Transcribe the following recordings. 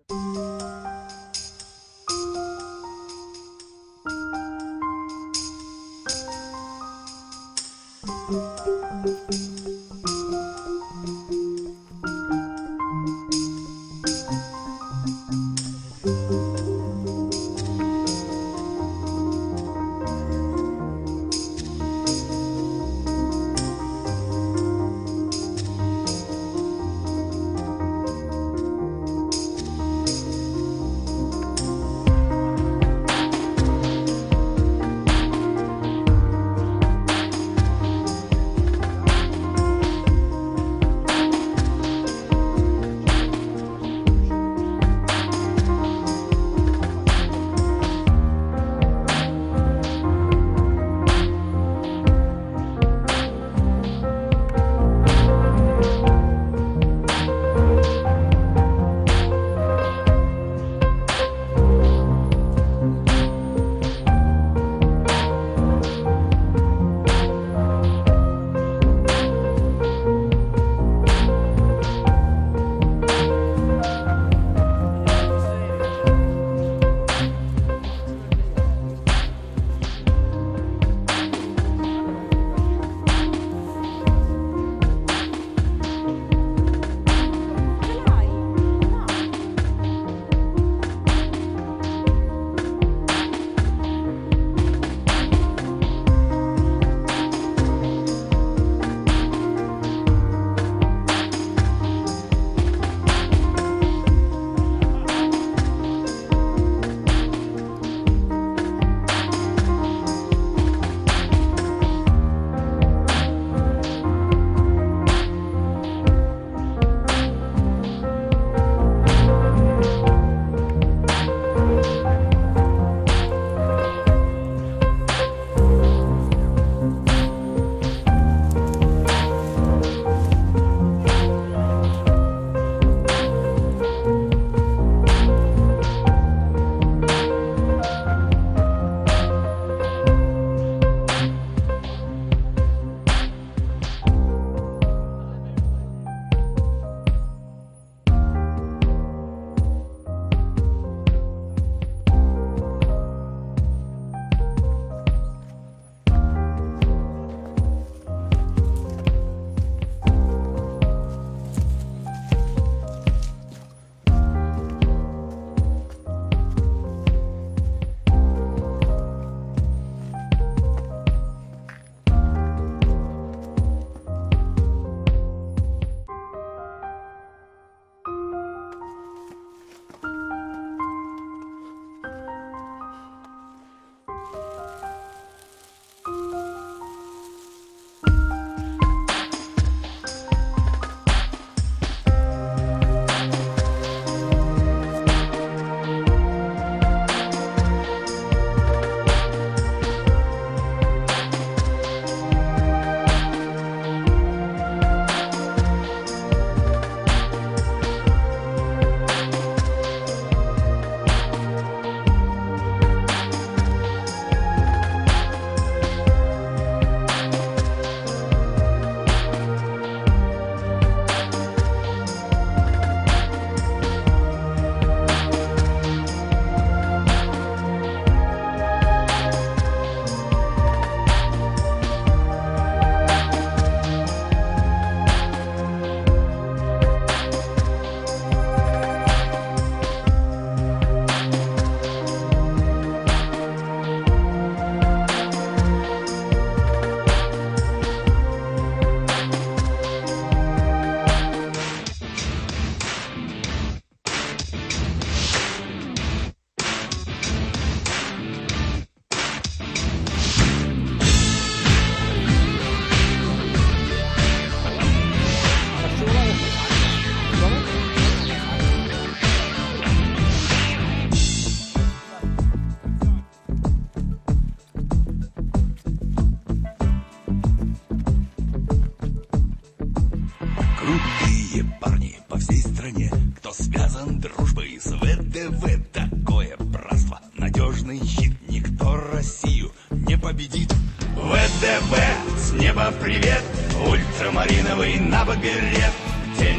победит. ВДВ, с неба привет, ультрамариновый набок берет. Тени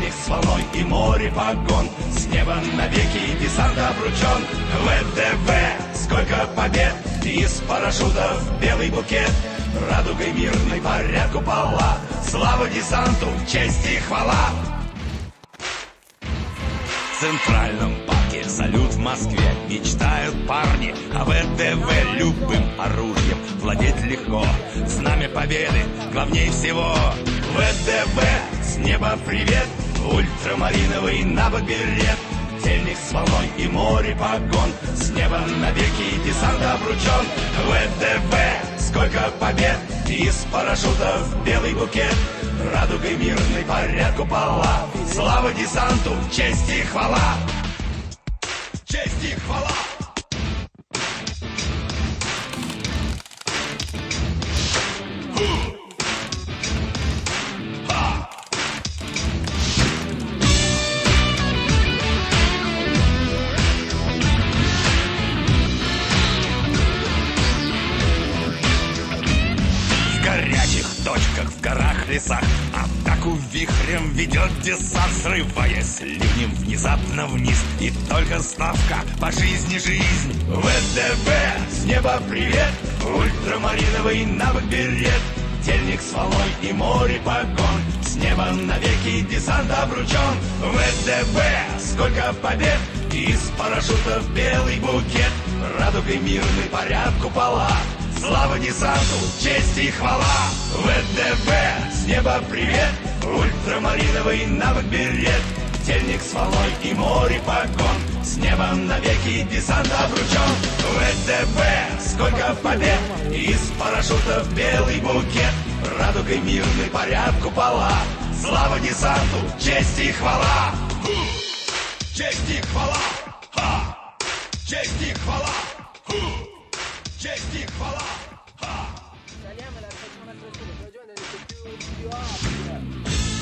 Тельник с волной и море погон, с неба навеки десант обручен. ВДВ, сколько побед, из парашютов белый букет. Радугой мирной парят купола, слава десанту, честь и хвала. В Центральном парке салют в Москве. Мечтают парни о ВДВ. Любым оружием владеть легко. Знамя победы главней всего. ВДВ, с неба привет. Ультрамариновый набок берет. Тельник с волной и море погон, с неба навеки десант обручен. ВДВ, сколько побед, из парашютов белый букет. Радугой мирной парят купола, слава десанту, честь и хвала. Честь и хвала. Точках в горах, лесах атаку вихрем ведет десант, срываясь ливнем внезапно вниз. И только ставка по жизни жизнь. ВДВ, с неба привет. Ультрамариновый набок берет. Тельник с волной и море погон, с неба навеки десант обручен. ВДВ, сколько побед, из парашютов белый букет. Радугой мирный парят купола, слава десанту, честь и хвала. ВДВ, с неба привет. Ультрамариновый набок берет. Тельник с волной и море погон, с неба навеки десант обручен. ВДВ, сколько побед, из парашютов белый букет. Радугой мирный парят купола, слава десанту, честь и хвала. Честь и хвала. Честь и хвала. Честь и хвала. Saliamo dalla settimana prossima, ragione più ampia.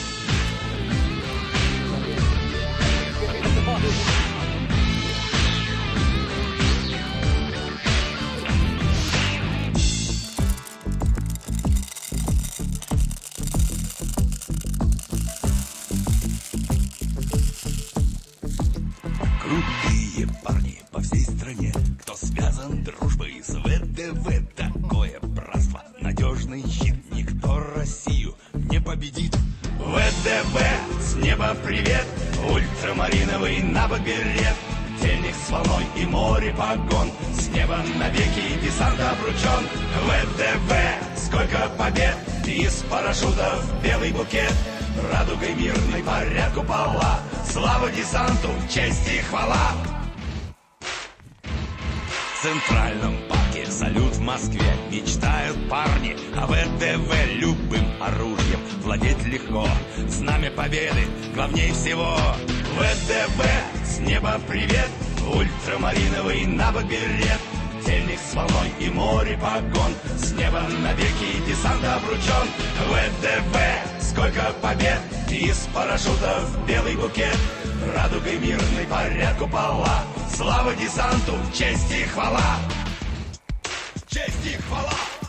Крутые парни по всей стране, кто связан дружбой с ВДВ. Такое братство, надежный щит, никто Россию не победит. ВДВ, с неба привет. Ультрамариновый набок берет. Тельник с волной и море погон, с неба навеки десант обручен. ВДВ, сколько побед, из парашютов белый букет. Радугой мирной парят купола, слава десанту, честь и хвала. В Центральном парке салют в Москве. Мечтают парни о ВДВ. Любым оружием владеть легко. Знамя победы главней всего. ВДВ, с неба привет. Ультрамариновый набок берет. Тельник с волной и море погон, с неба навеки десант обручен. ВДВ, сколько побед, из парашютов белый букет. Радугой мирной парят купола, слава десанту, честь и хвала. Честь и хвала.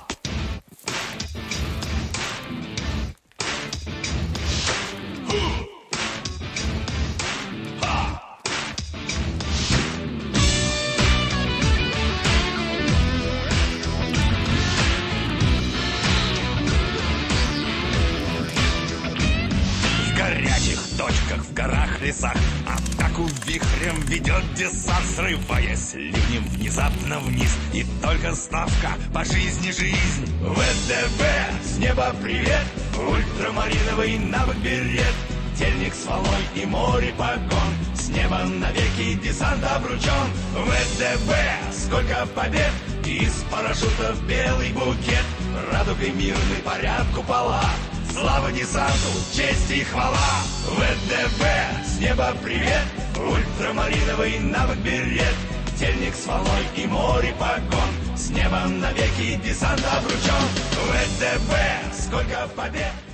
Точках в горах, лесах атаку вихрем ведет десант, срываясь ливнем внезапно вниз. И только ставка по жизни жизнь. ВДВ, с неба привет. Ультрамариновый набок берет. Тельник с волной и море погон, с неба навеки десант обручен. ВДВ, сколько побед, из парашютов белый букет. Радугой мирный парят купола, слава десанту, честь и хвала. ВДВ, с неба привет. Ультрамариновый набок берет. Тельник с волной и море погон, с неба навеки десант обручен. ВДВ, сколько побед.